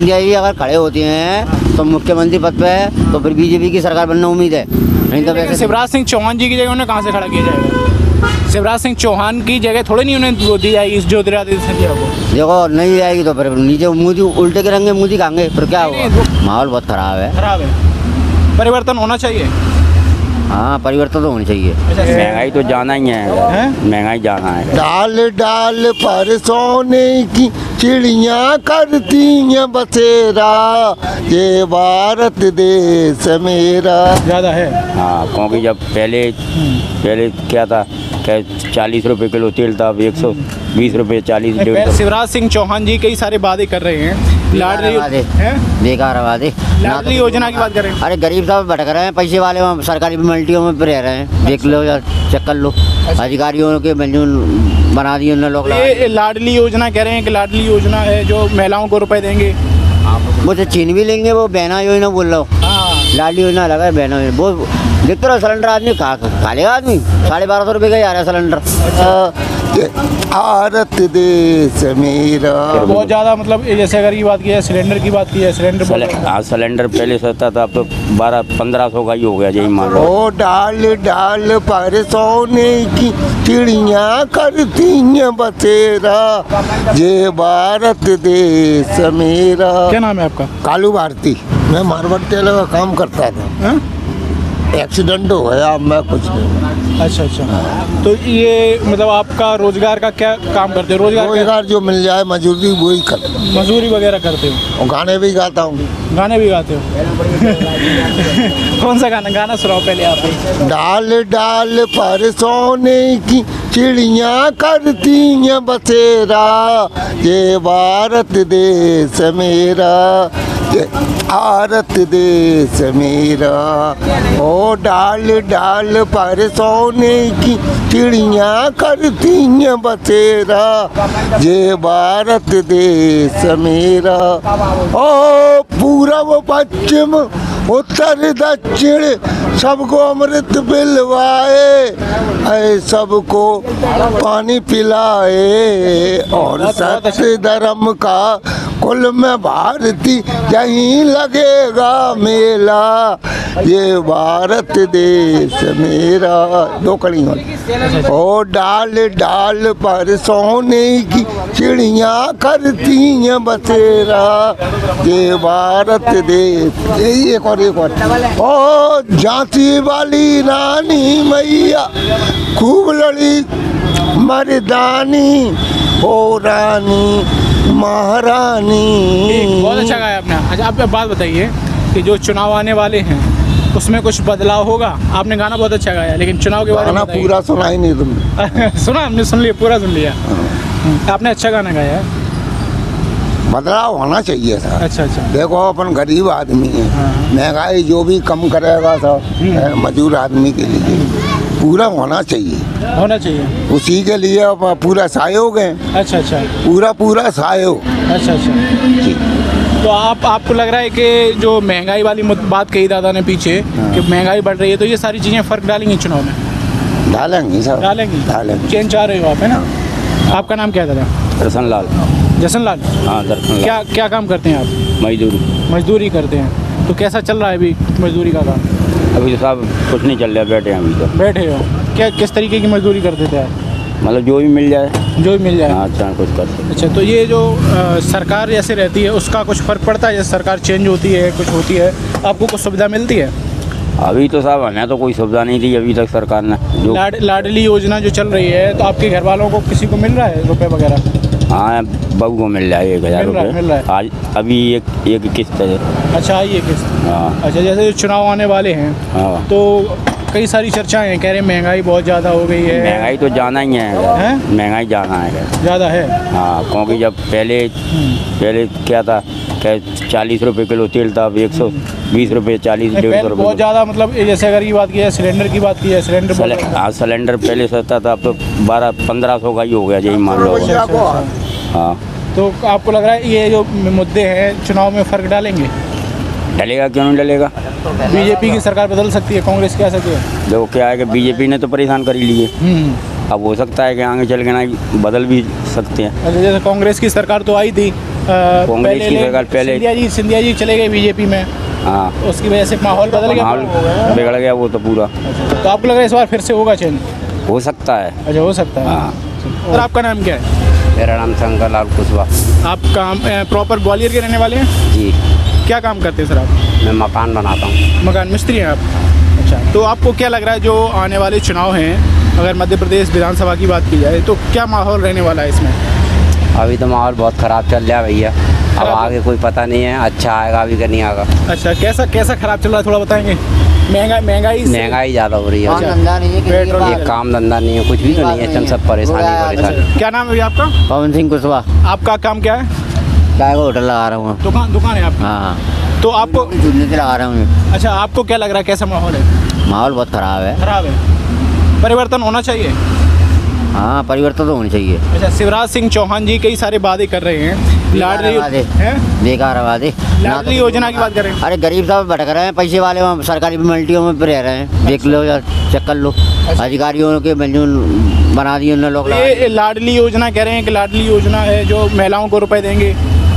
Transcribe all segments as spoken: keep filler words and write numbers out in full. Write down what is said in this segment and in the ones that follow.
ये अगर खड़े होते हैं तो मुख्यमंत्री पद पे है तो फिर बीजेपी की सरकार बनना उम्मीद है, नहीं तो वैसे शिवराज सिंह चौहान जी की जगह उन्हें कहाँ से खड़ा किया जाएगा? शिवराज सिंह चौहान की जगह थोड़ी नहीं उन्हें वो दी जाएगी इस ज्योतिरादित्य सिंधिया को। देखो नहीं जाएगी तो फिर नीचे मोदी उल्टे गिरेंगे, मोदी खाएंगे, फिर क्या होगा? माहौल बहुत खराब है। खराब है, परिवर्तन होना चाहिए। हाँ परिवर्तन तो होनी चाहिए। महंगाई तो जाना ही है, महंगाई जाना है। डाल डाल पर सोने की चिड़िया करती हैं बसेरा, ये भारत देश मेरा। ज़्यादा है हाँ, क्योंकि जब पहले पहले क्या था क्या चालीस रुपए किलो तेल था, अब एक सौ बीस रुपये चालीस। शिवराज सिंह चौहान जी कई सारे वादे कर रहे हैं, लाडली बेकार वादे, लाडली योजना की बात करें। अरे गरीब साहब भटक रहे हैं, पैसे वाले वहाँ सरकारी मल्टियों में रह रहे हैं, देख लो या चेक कर लो। अधिकारियों के मेन्यू बना दिए उन्होंने लोग। ये लाडली योजना कह रहे हैं कि लाडली योजना है जो महिलाओं को रुपए देंगे, वो तो छीन भी लेंगे। वो बहना योजना बोल रहा हूँ, लाडली योजना लगा है, बहना योजना। वो देखते रहो सिलेंडर आदमी खा खा लेगा, आदमी साढ़े बारह सौ रुपये का ही आ रहा है सिलेंडर। भारत देश मेरा। बहुत ज़्यादा मतलब जैसे अगर ये बात की है सिलेंडर की बात की है, सिलेंडर हाँ सिलेंडर पहले सस्ता था, अब तो बारह पंद्रह सौ का ही हो गया, यही मान लो। ओ डाल डाल पर सोने की चिड़िया करती हैं बसेरा, ये भारत देश मेरा। क्या नाम है आपका? कालू भारती। मैं मारवाड़ टेलर का काम करता था। हा? एक्सीडेंट हो गया, मैं कुछ नहीं। अच्छा अच्छा, तो ये मतलब आपका रोजगार का क्या काम करते हो? रोजगार रोजगार जो मिल जाए मजदूरी वही कर, मजदूरी वगैरह करते हो? और गाने भी गाता हूँ। गाने भी गाते हो? कौन सा गाना गाना सुनाओ पहले आप। डाल डाल पर सोने की चिड़िया करती हैं बसेरा, ये भारत देश मेरा, ये भारत देश मेरा। ओ डाल डाल पर सोने की चिड़िया करती हैं बसेरा, ये भारत देश मेरा। ओ पूरब पश्चिम उत्तर दक्षिण सबको अमृत पिलवाए, ऐ सबको पानी पिलाए, और सत्य धर्म का कुल में भारती यहीं लगेगा मेला, ये भारत देश मेरा। दो कड़ी ओ डाल डाल पर सोने की चिड़िया करती हैं बसेरा, ये भारत देश। यही एक और एक और। ओ झांसी वाली रानी मैया खूब लड़ी मर्दानी, ओ रानी महारानी। बहुत अच्छा गाया आपने। अच्छा आप बात बताइए कि जो चुनाव आने वाले हैं उसमें कुछ बदलाव होगा? आपने गाना बहुत अच्छा गाया, लेकिन चुनाव के बारे में पूरा सुना ही नहीं तुमने? सुना, हमने सुन लिया, पूरा सुन लिया। आपने अच्छा गाना गाया है। बदलाव होना चाहिए था। अच्छा अच्छा। देखो अपन गरीब आदमी है, महंगाई जो भी कम करेगा सब मजदूर आदमी के लिए पूरा होना चाहिए, होना चाहिए उसी के लिए पूरा सहयोग है। अच्छा अच्छा, पूरा पूरा सहयोग। अच्छा अच्छा। तो आप आपको लग रहा है कि जो महंगाई वाली बात कही दादा ने पीछे कि महंगाई बढ़ रही है, तो ये सारी चीज़ें फ़र्क डालेंगी चुनाव में? डालेंगी सर, डालेंगी डालेंगी। चेंज चाह रहे हो आप, है ना? आपका नाम क्या दादा? दर्शन लाल। जसन लाल। हाँ दर्शन लाल। क्या क्या काम करते हैं आप? मजदूरी। मजदूरी करते हैं। तो कैसा चल रहा है अभी मजदूरी का काम? अभी तो साहब कुछ नहीं चल रहा, बैठे हैं अभी तो। बैठे हो? क्या किस तरीके की मजदूरी करते थे आप? मतलब जो भी मिल जाए, जो भी मिल जाए। हाँ अच्छा कुछ करते। अच्छा, तो ये जो आ, सरकार जैसे रहती है उसका कुछ फ़र्क पड़ता है? जैसे सरकार चेंज होती है, कुछ होती है, आपको कुछ सुविधा मिलती है? अभी तो साहब हमें तो कोई सुविधा नहीं दी अभी तक सरकार ने। जो लाड लाडली योजना जो चल रही है, तो आपके घर वालों को किसी को मिल रहा है रुपए वगैरह? हाँ बहू को मिल रहा है एक हज़ार रुपये आज, अभी एक एक किस्त है। अच्छा ये किस्त। हाँ। अच्छा, जैसे चुनाव आने वाले हैं, हाँ, तो कई सारी चर्चाएं हैं, कह रहे हैं महंगाई बहुत ज़्यादा हो गई है। महंगाई तो जाना ही है, है? महंगाई जाना है, ज़्यादा है। हाँ, क्योंकि जब पहले पहले क्या था क्या चालीस रुपए किलो तेल था, अब एक सौ बीस रुपये चालीस डेढ़ सौ रुपये। बहुत ज़्यादा मतलब जैसे अगर ये बात की है सिलेंडर की बात की है, सिलेंडर हाँ सिलेंडर पहले सस्ता था, अब तो बारह पंद्रह सौ का ही हो गया, यही मान लो। हाँ, तो आपको लग रहा है ये जो मुद्दे हैं चुनाव में फ़र्क डालेंगे? डलेगा, क्यों नहीं डलेगा? बीजेपी की सरकार बदल सकती है, कांग्रेस क्या सकती है? देखो क्या है कि बीजेपी ने तो परेशान कर ही लिए, अब हो सकता है कि आगे चल के ना बदल भी सकते हैं। अच्छा, जैसे कांग्रेस की सरकार तो आई थी कांग्रेस की सरकार पहले- सिंधिया जी सिंधिया जी चले गए बीजेपी में, हाँ उसकी वजह से माहौल बदल गया। माहौल बिगड़ गया वो तो पूरा। तो आपको लग रहा है इस बार फिर से होगा चेंज? हो सकता है। अच्छा, हो सकता है। हाँ। और आपका नाम क्या है? मेरा नाम शंकर लाल कुशवाहा। आप काम प्रॉपर ग्वालियर के रहने वाले हैं? जी, क्या काम करते हैं सर आप? मैं मकान बनाता हूँ। मकान मिस्त्री हैं आप? अच्छा, तो आपको क्या लग रहा है जो आने वाले चुनाव हैं, अगर मध्य प्रदेश विधानसभा की बात की जाए तो क्या माहौल रहने वाला है इसमें? अभी तो माहौल बहुत ख़राब चल रहा है भैया, अब खराब? आगे कोई पता नहीं है, अच्छा आएगा अभी का नहीं आएगा। अच्छा, कैसा कैसा खराब चल रहा है थोड़ा बताएंगे? महंगाई महंगाई से- महंगाई ज़्यादा हो रही है। काम धंधा नहीं है किसी के पेट्रोल- पास। ये काम धंधा नहीं है, कुछ भी तो नहीं है, हम सब परेशानी परेशानी। अच्छा, क्या नाम है भैया आपका? पवन सिंह कुशवाहा। आपका काम क्या है? चाय का होटल लगा रहा हूँ। दुकान दुकान है आपकी? हाँ, तो आपको चूल्हे से लगा रहा हूँ। अच्छा, आपको क्या लग रहा है कैसा माहौल है? माहौल बहुत खराब है। खराब है, परिवर्तन होना चाहिए। हाँ, परिवर्तन तो होनी चाहिए। अच्छा, शिवराज सिंह चौहान जी कई सारे वादे कर रहे हैं, लाडली वादे। हैं? बेकार वादे। लाडली योजना की बात करें। अरे गरीब साहब भटक रहे हैं, पैसे वाले वहाँ सरकारी मल्टियों में रह रहे हैं। देख लो या चेक कर लो, अधिकारियों के मंजूर बना दिए उन्होंने लोग। ये लाडली योजना कह रहे हैं कि लाडली योजना है जो महिलाओं को रुपए देंगे।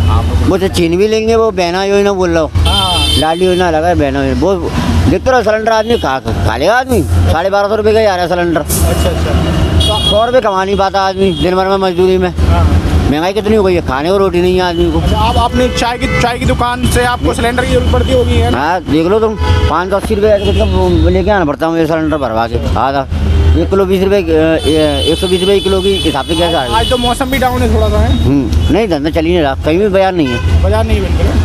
वो तो छीन भी लेंगे, वो बहना योजना बोल रहा हूँ। हाँ, लाडली योजना लगा है, बहना योजना। वो देखते रहो, सिलेंडर आदमी खा खा लेगा आदमी। साढ़े बारह सौ रुपये का ही आ रहा है सिलेंडर। अच्छा अच्छा। सौ रुपये कमा नहीं पाता आदमी दिन भर में मजदूरी में। हाँ। महंगाई कितनी हो गई है, खाने को रोटी नहीं है आदमी को। अच्छा, आप अपनी चाय की चाय की दुकान से आपको सिलेंडर की जरूरत पड़ती होगी है ना? हाँ, देख लो तुम, पाँच सौ अस्सी रुपये का लेके आना पड़ता हूँ ये सिलेंडर भरवा के। आधा एक किलो बीस रुपये, एक सौ बीस रुपये किलो की हिसाब से कैसे आएगा? आज तो मौसम भी डाउन है थोड़ा सा है, हम्म, नहीं धंधा चल ही नहीं रहा, कहीं भी बाजार नहीं है। बाजार नहीं बिल्कुल।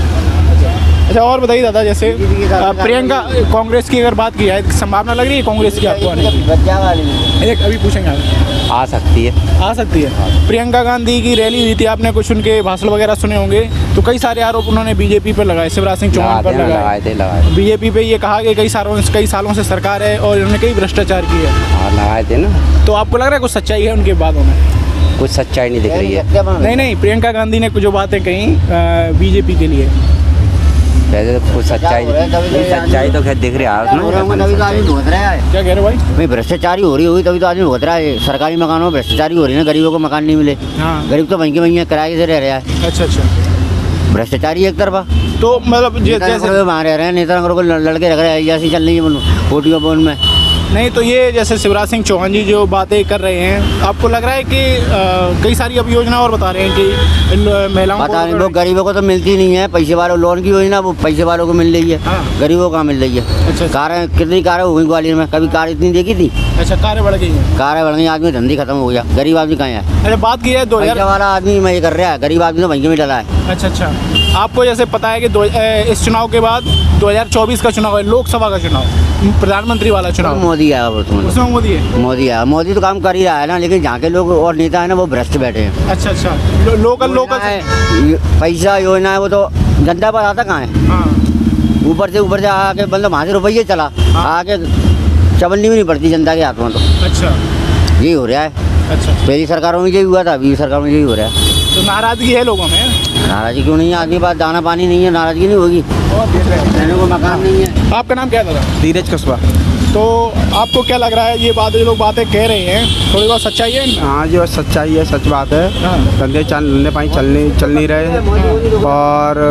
अच्छा, और बताइए दादा, जैसे अ, प्रियंका कांग्रेस की अगर बात की जाए, संभावना लग रही है कांग्रेस की आपको आने की? बच्चा वाली एक अभी पूछेंगे आप। आ सकती है। आ सकती है। प्रियंका गांधी की रैली हुई थी, आपने कुछ उनके भाषण वगैरह सुने होंगे, तो कई सारे आरोप उन्होंने बीजेपी पर लगाए, शिवराज सिंह चौहान पर लगाए लगाए। लगाए थे लगाए थे। बीजेपी पे ये कहा कि कई सालों कई सालों से सरकार है और उन्होंने कई भ्रष्टाचार किया है। हाँ लगाए थे ना। तो आपको लग रहा है कुछ सच्चाई है उनकी बातों में? कुछ सच्चाई नहीं दिख रही है। नहीं नहीं, प्रियंका गांधी ने कुछ जो बातें कही बीजेपी के लिए। वैसे तो कुछ सच्चाई सच्चाई तो खैर दिख रही है तभी तो आदमी भुगत रहा है। क्या कह रहे हो भाई? भाई भ्रष्टाचारी हो रही होगी तभी तो आदमी भुगत रहा है। सरकारी मकानों में भ्रष्टाचारी हो रही है ना, गरीबों को मकान नहीं मिले। हाँ। गरीब तो वहीं के वहीं किराए से रह रहा है। अच्छा अच्छा। भ्रष्टाचारी एक तरफा। तो मतलब जे- जैसे वहाँ रह रहे हैं, नेता को लड़के रख रहे हैं, ऐसी चल रही है फोटियों बोन में। नहीं, तो ये जैसे शिवराज सिंह चौहान जी जो बातें कर रहे हैं, आपको लग रहा है कि अ, कई सारी अब योजना और बता रहे हैं कि इन महिलाओं पता नहीं, को वो गरीबों को तो मिलती नहीं है। पैसे वालों लोन की योजना वो पैसे वालों को मिल रही है। हाँ। गरीबों को कहाँ मिल रही है? अच्छा। कारें कितनी कारें हो गई ग्वालियर में, कभी कार इतनी देखी थी? अच्छा, कारें बढ़ गई हैं। कारें बढ़ गई, आदमी धंधी खत्म हो गया, गरीब आदमी कहाँ है? अच्छा, बात की है दो पैसा हजार वाला आदमी मैं ये कर रहा है, गरीब आदमी तो वहीं के में डला है। अच्छा अच्छा। आपको जैसे पता है कि दो, ए, इस चुनाव के बाद दो हज़ार चौबीस का चुनाव है, लोकसभा का चुनाव, प्रधानमंत्री वाला चुनाव, मोदी आया उसमें। उसमें मोदी है। मोदी आया, मोदी तो काम कर ही रहा है ना, लेकिन जहाँ के लोग और नेता है ना वो भ्रष्ट बैठे हैं। अच्छा अच्छा। लो, लोकल लोकल योजना है, पैसा योजना है, वो तो जनता पर आता कहाँ है? हाँ। ऊपर से ऊपर से आके मतलब वहाँ से रुपये चला आके चबलनी भी नहीं पड़ती जनता के हाथ में। तो अच्छा यही हो रहा है। अच्छा। पहली सरकारों में यही हुआ था, अभी सरकार में यही हो रहा है। तो नाराजगी है लोगों में? नाराजगी क्यों नहीं है? आदमी के पास दाना पानी नहीं है, नाराजगी नहीं होगी। रहने को मकान नहीं है। आपका नाम क्या था? धीरज कुशवाहा। तो आपको क्या लग रहा है ये बात, ये लोग बातें कह रहे हैं, थोड़ी बहुत सच्चाई है इनमें? हाँ, जो सच्चाई है, सच बात है। हाँ। धंधे चल धंधे पानी चल नहीं चल नहीं रहे हैं। और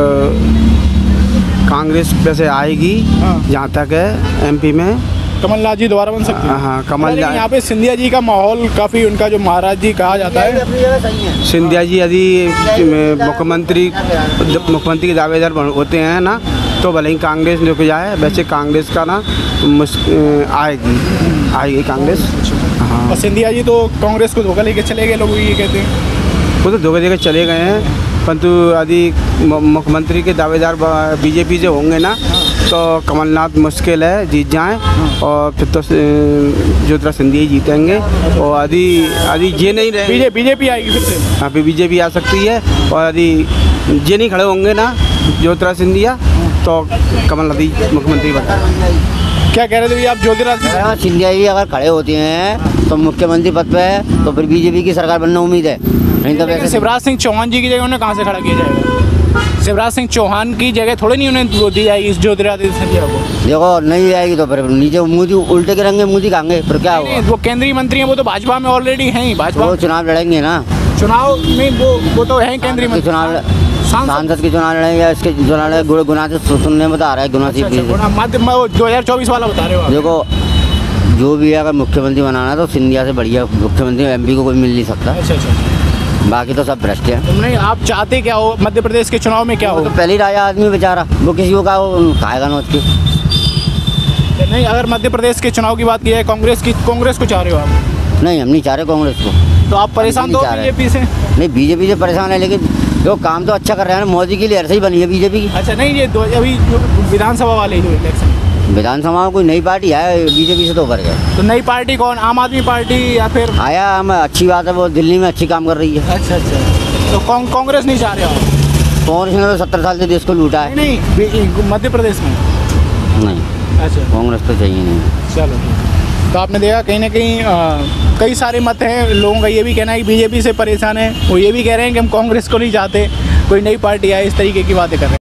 कांग्रेस वैसे आएगी हाँ। जहाँ तक है एमपी में। कमलनाथ जी दोबारा बन सकते हैं? हाँ, कमल लेकिन यहाँ पे सिंधिया जी का माहौल काफ़ी, उनका जो महाराज जी कहा जाता है। अपनी जगह सही है। सिंधिया जी यदि मुख्यमंत्री मुख्यमंत्री के दावेदार बन- होते हैं ना, तो भले ही कांग्रेस रुक जाए, वैसे कांग्रेस का ना मुश्क- आएगी आएगी कांग्रेस। हाँ, और सिंधिया जी तो कांग्रेस को धोखा लेके चले गए, लोग ये कहते हैं। वो तो धोखे देकर चले गए हैं, परंतु यदि मु- मुख्यमंत्री के दावेदार बीजेपी से होंगे ना, तो कमलनाथ मुश्किल है जीत जाएं, और फिर तो ज्योतिरादित्य सिंधिया ही जीतेंगे। और यदि यदि ये नहीं रहे, बीजे बीजेपी आएगी फिर से? यहाँ पे बीजेपी आ सकती है। और यदि ये नहीं खड़े होंगे ना ज्योतिरादित्य सिंधिया, तो कमलनाथ ही मुख्यमंत्री बने। क्या कह रहे थे भैया आप? ज्योतिरादित्य अगर सिंधिया जी अगर खड़े होते हैं तो मुख्यमंत्री पद पे है, तो फिर बीजेपी की सरकार बनना उम्मीद है। नहीं तो लेकिन वैसे शिवराज सिंह चौहान जी की जगह उन्हें कहाँ से खड़ा किया जाएगा? शिवराज सिंह चौहान की जगह थोड़ी नहीं उन्हें वो दी जाएगी इस ज्योतिरादित्य सिंधिया को। देखो नहीं आएगी तो फिर नीचे मोदी उल्टे के रंगे मोदी खाएंगे, फिर क्या नहीं, होगा? वो केंद्रीय मंत्री हैं, वो तो भाजपा में ऑलरेडी हैं ही। भाजपा वो चुनाव लड़ेंगे ना, चुनाव में वो वो तो है केंद्रीय मंत्री। चुनाव सांसद के चुनाव लड़े या इसके चुनाव लड़े, गुड़ गुना से सुनने में तो आ रहा है, गुना से मध्य दो हजार चौबीस वाला बता रहे हो आप? देखो जो भी है, अगर मुख्यमंत्री बनाना है तो सिंधिया से बढ़िया मुख्यमंत्री एमपी को कोई मिल नहीं सकता। अच्छा अच्छा। बाकी तो सब भ्रष्ट है। तुमने आप चाहते क्या हो मध्य प्रदेश के चुनाव में, क्या वो हो? तो पहले ही राजा आदमी बेचारा, वो किसी को का वो खाएगा नोच के। नहीं, अगर मध्य प्रदेश के चुनाव की बात की जाए, कांग्रेस की कांग्रेस को चाह रहे हो आप? नहीं, हम नहीं चाह रहे कांग्रेस को। तो आप परेशान तो नहीं चाह रहे। बीजेपी से? नहीं, बीजेपी से परेशान है, लेकिन जो काम तो अच्छा कर रहे हैं ना, मोदी की लहर से ही बनी है बीजेपी की। अच्छा, नहीं ये दो अभी जो विधानसभा वाले जो इलेक्शन, विधानसभा में कोई नई पार्टी है, बीजेपी से तो उभर गए। तो नई पार्टी कौन? आम आदमी पार्टी या फिर? आया, हम अच्छी बात है, वो दिल्ली में अच्छी काम कर रही है। अच्छा अच्छा। तो कांग- कांग्रेस नहीं चाह रहे हो आप? कांग्रेस ने तो सत्तर साल से देश को लूटा है। नहीं नहीं, मध्य प्रदेश में? नहीं, अच्छा, कांग्रेस तो चाहिए नहीं। चलो ठीक। तो आपने देखा कहीं ना कहीं अ, कई सारे मत हैं लोगों का, ये भी कहना है कि बीजेपी से परेशान है, वो ये भी कह रहे हैं कि हम कांग्रेस को नहीं चाहते, कोई नई पार्टी आए, इस तरीके की बातें कर रहे हैं।